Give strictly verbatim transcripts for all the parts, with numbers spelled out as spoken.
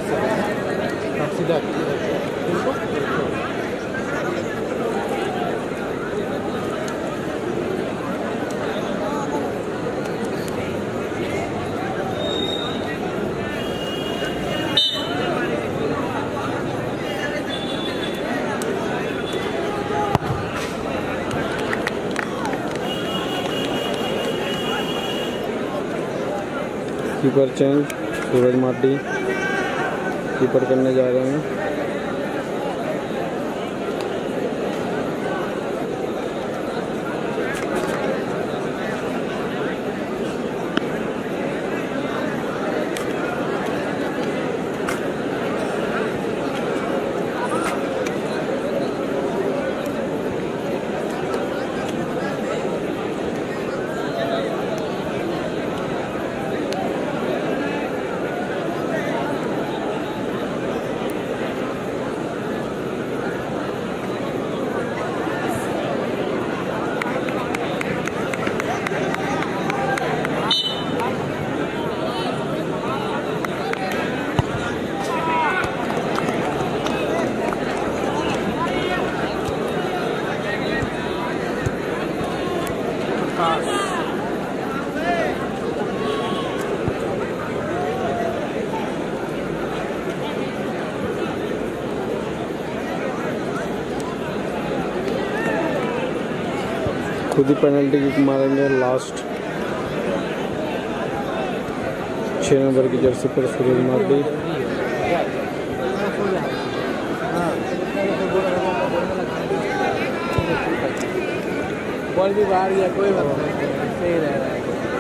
सीधा keeper change, सूरज माटी keeper करने जा रहे हैं। खुद ही पेनल्टी किक मारेंगे लास्ट। छः नंबर की जर्सी पर सूरज माटी। बॉल भी बाहर गया, कोई बात नहीं, सही रह रहा है।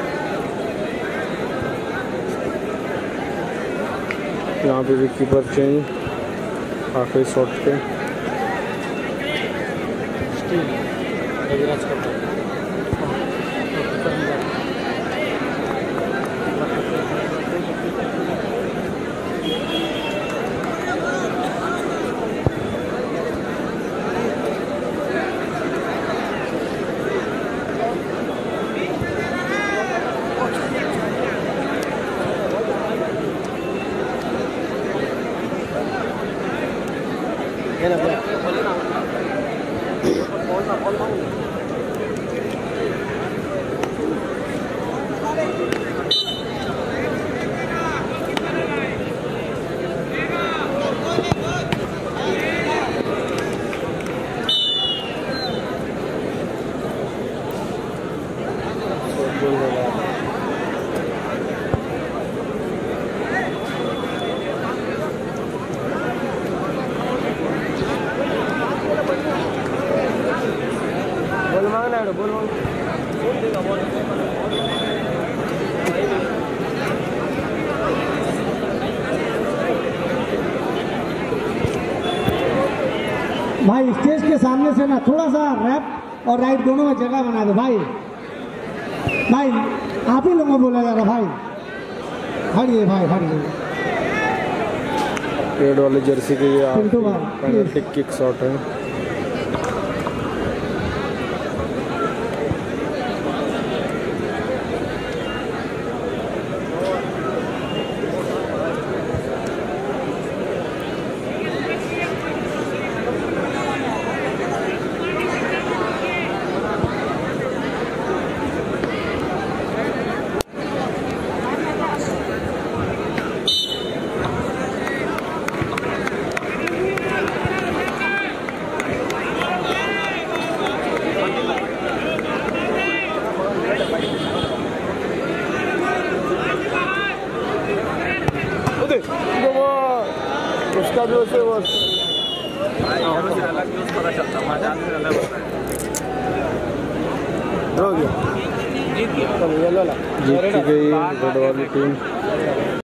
यहाँ पे भी कीपर चेंज आखिरी शॉट पे। भाई स्टेज के सामने से ना थोड़ा सा लेफ्ट और राइट दोनों में जगह बना दो भाई। भाई आप ही लोगों को बोला जा रहा भाई, हटिए भाई हटिए। पेड़ वाले जर्सी के ये पेनल्टी किक शॉट है। उसका भी उसे वो अलग पता चलता है। जीत गई रेड वाली टीम।